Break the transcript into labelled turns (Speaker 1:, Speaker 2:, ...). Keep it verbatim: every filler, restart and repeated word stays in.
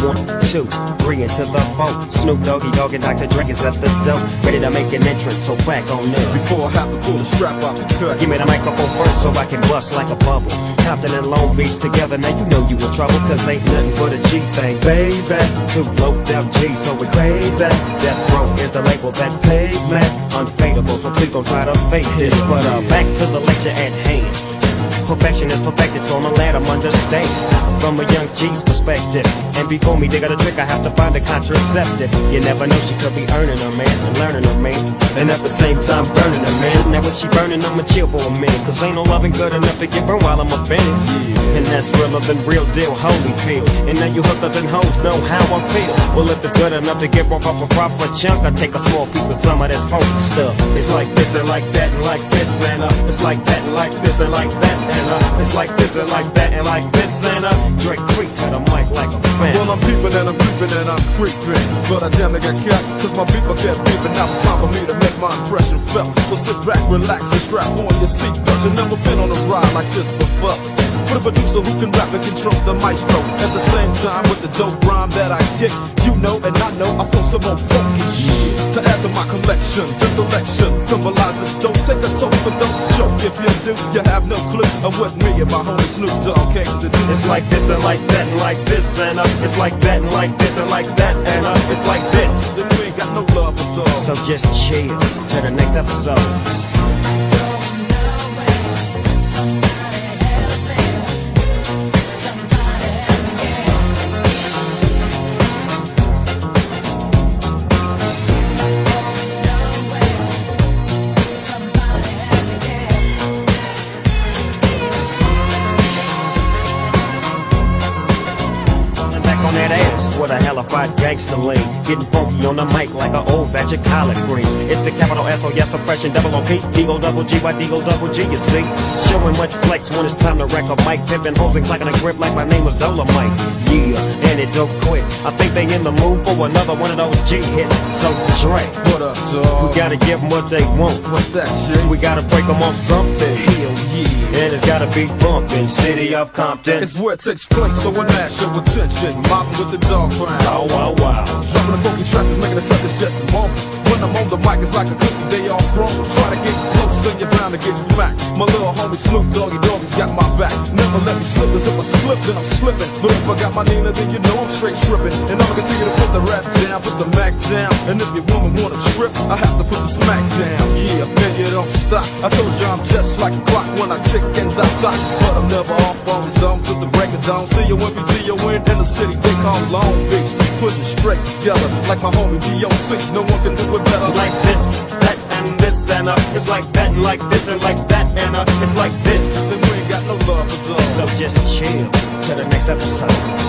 Speaker 1: One, two, three into the four. Snoop Doggy Dogg and Doctor Dre is at the door, ready to make an entrance, so back on up.
Speaker 2: Before I have to pull the strap out the cut,
Speaker 1: give me the microphone first so I can bust like a bubble. Compton and Long Beach together, now you know you in trouble, cause ain't nothing but a G thing, baby. Two low death G, so we crazy. Death Row is the label that pays, man. Unfadable, so please don't try to fake this. But uh, back to the lecture at hand. Perfection is perfected, so on the ladder I'm understand from a young G's perspective. And before me dig out a trick, I have to find a contraceptive. You never know, she could be earning her man and learning her man, and at the same time burning her man. Now when she burning, I'ma chill for a minute, cause ain't no loving good enough to get burned while I'm up in it. Yeah. And that's realer than real deal Holyfield. And now you hookers and hoes know how I feel. Well, if it's good enough to get broke off a proper chunk, I take a small piece of some of that funky stuff. It's like this and like that and like this and uh, it's like that and like this and like that and uh, it's like this and like that and like this and uh, Drake creep to the mic like a fan.
Speaker 2: Well, I'm peeping and I'm creeping and I'm creeping, but I damn near got caught, cause my people kept beeping. Now it's time for me to make my impression felt. So sit back, relax, and strap on your seatbelt. You've never been on a ride like this before. For the producer who can rap and control the maestro, at the same time with the dope rhyme that I kick. You know and I know I feel some more funky shit to add to my collection. This selection symbolizes don't take a toke, but don't choke. If you do, you have no clue of what me and my homie Snoop Dogg came to do.
Speaker 1: It's like this and like that and like this and uh, it's like that and like this and like that and uh, it's like this.
Speaker 2: Then we ain't got no love for dogs.
Speaker 1: So just chill till the next episode. With a hellified gangster lean, getting funky on the mic like an old batch of collard green. It's the capital S O S oppression, double O P, D-O double G by D-O double G, you see. Showing much flex when it's time to wreck a mic, pimping, hosing, clacking a grip like my name was Dolomite. Yeah, and it don't quit. I think they in the mood for another one of those G hits. So Dre,
Speaker 2: what up, dog?
Speaker 1: We gotta give them what they want.
Speaker 2: What's that shit?
Speaker 1: We gotta break them off something.
Speaker 2: Hell yeah.
Speaker 1: And it's gotta be bumpin', city of Compton.
Speaker 2: It's where it takes place, so I mash your attention. Mobbing with the dog pound.
Speaker 1: Oh, wow, wow.
Speaker 2: Dropping the funky tracks is making the suckers just a moment. When I'm on the mic, it's like a cookie, they all grown. Try to get close and you're bound to get smacked. My little homie Snoop Doggy Doggy's got my back. Never let me slip, cause if I slip, then I'm slipping. But if I got my Nina, then you know I'm straight tripping. And I'ma continue to put the rap down, put the Mac down. And if your woman wanna trip, I have to put the smack down. Yeah, man, you don't stop. I told you I'm just like a clock when I tick and I talk. But I'm never off on the zone till the break of dawn. See you when we see you in in the city they call Long Beach. Putting straight together like my homie D O C. No one can do it better.
Speaker 1: Like this, that, and this, and uh, it's like that, and like this, and like that, and uh, it's like this.
Speaker 2: Then we ain't got no love for those.
Speaker 1: So just chill till the next episode.